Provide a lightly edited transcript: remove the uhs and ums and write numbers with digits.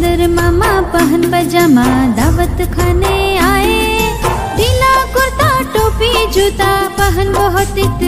सुंदर मामा पहन पजामा दावत खाने आए। ढीला कुर्ता टोपी जूता पहन बहुत